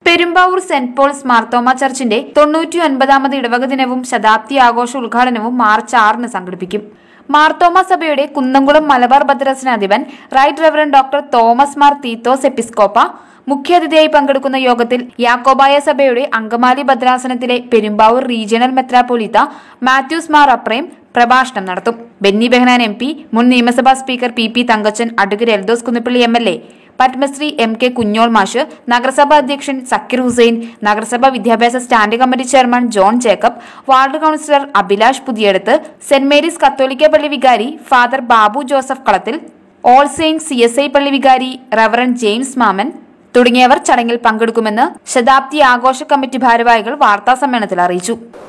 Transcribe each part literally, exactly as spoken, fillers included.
Perumbavoor Saint Paul's Marthoma ചർച്ചിന്റെ തൊണ്ണൂറ്റി ഒൻപതാമത് ഇടവക ദിനവും ശതാബ്ദി ആഘോഷ ഉദ്ഘാടനവും മാർച്ച് ആറിന് സംഘടിപ്പിക്കും. മാർത്തോമ സഭയുടെ കുന്നംകുളം മലബാർ ഭദ്രാസനാധിപൻ right reverend doctor Thomas Mar Theethos Episcopa മുഖ്യാതിഥിയായി പങ്കെടുക്കുന്ന യോഗത്തിൽ യാക്കോബായ സഭയുടെ അങ്കമാലി ഭദ്രാസനത്തിലെ പെരുമ്പാവൂർ റീജിയണൽ മെത്രാപ്പൊലീത്ത മാത്യൂസ് മാർ അപ്രേം പ്രഭാഷണം നടത്തും. ബെന്നി ബെഹനാൻ എം പി, മുൻ നിയമസഭാ speaker P P Thankachan, advocate Eldhose Kunnappilly M L A, Padmashri M K Kunjol Mash, നഗരസഭാ അധ്യക്ഷൻ സക്കീർ ഹുസൈൻ, നഗരസഭാ വിദ്യാഭ്യാസ standing committee chairman John Jacob, ward councillor Abhilash Puthiyedath, Saint Mary's കത്തോലിക്ക പള്ളി വികാരി father Babu Joseph Kalathil, All Saints C S I പള്ളി വികാരി റവറൻ ജെയിംസ് മാമൻ തുടങ്ങിയവർ ചടങ്ങിൽ പങ്കെടുക്കുമെന്ന് ശതാബ്ദി ആഘോഷ കമ്മിറ്റി ഭാരവാഹികൾ വാർത്താ സമ്മേളനത്തിൽ അറിയിച്ചു.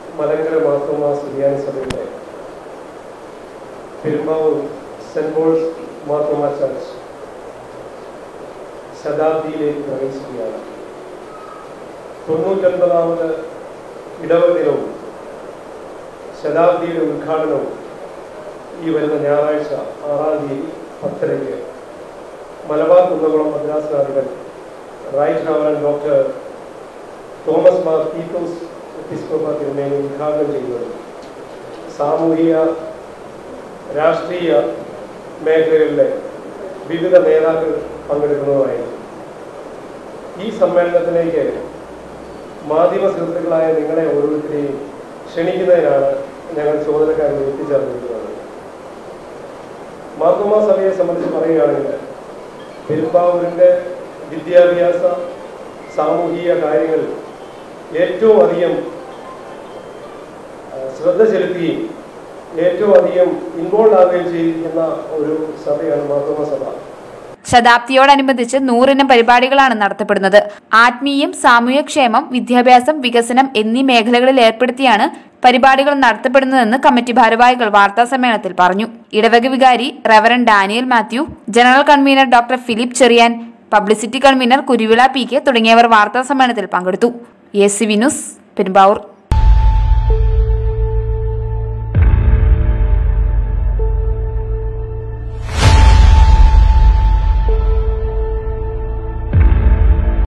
ശതാബ്ദിയിലേക്ക് പ്രവേശിക്കുകയാണ്. തൊണ്ണൂറ്റൊൻപതാമത് ഇടവക ദിനവും ശതാബ്ദിയുടെ ഉദ്ഘാടനവും ഈ വരുന്ന ഞായറാഴ്ച ആറാം തീയതി പത്തരയ്ക്ക് മലബാർ കുന്നംകുളം ഭദ്രാസനാധിപൻ right reverend doctor Thomas Mar Theethos Episcopa തിരുമേനി ഉദ്ഘാടനം ചെയ്യുന്നത് സാമൂഹിക രാഷ്ട്രീയ മേഖലകളിലെ വിവിധ നേതാക്കൾ പങ്കെടുക്കുന്നതുമായിരുന്നു. ഈ സമ്മേളനത്തിലേക്ക് മാധ്യമ സുഹൃത്തുക്കളായ നിങ്ങളെ ഓരോരുത്തരെയും ക്ഷണിക്കുന്നതിനാണ് ഞങ്ങൾ ചുമതലക്കാരെ എത്തിച്ചേർന്നിരിക്കുന്നത്. മാർത്തോമ സഭയെ സംബന്ധിച്ച് പറയുകയാണെങ്കിൽ പെരുമ്പാവൂരിൻ്റെ വിദ്യാഭ്യാസ സാമൂഹിക കാര്യങ്ങൾ ഏറ്റവും അധികം ശ്രദ്ധ ചെലുത്തുകയും ഏറ്റവും അധികം ഇൻവോൾവ് ആവുകയും ചെയ്തിരിക്കുന്ന ഒരു സഭയാണ് മാർത്തോമ സഭ. ശതാബ്ദിയോടനുബന്ധിച്ച് നൂറിനം പരിപാടികളാണ് നടത്തപ്പെടുന്നത്. ആത്മീയം, സാമൂഹ്യക്ഷേമം, വിദ്യാഭ്യാസം, വികസനം എന്നീ മേഖലകളിൽ ഏർപ്പെടുത്തിയാണ് പരിപാടികൾ നടത്തപ്പെടുന്നതെന്ന് കമ്മിറ്റി ഭാരവാഹികൾ വാർത്താ സമ്മേളനത്തിൽ പറഞ്ഞു. ഇടവക വികാരി reverend Daniel Mathew, general convener doctor Philip Cherian, publicity convener Kuruvila P K തുടങ്ങിയവർ വാർത്താ സമ്മേളനത്തിൽ പങ്കെടുത്തു. A C V news, Perumbavoor.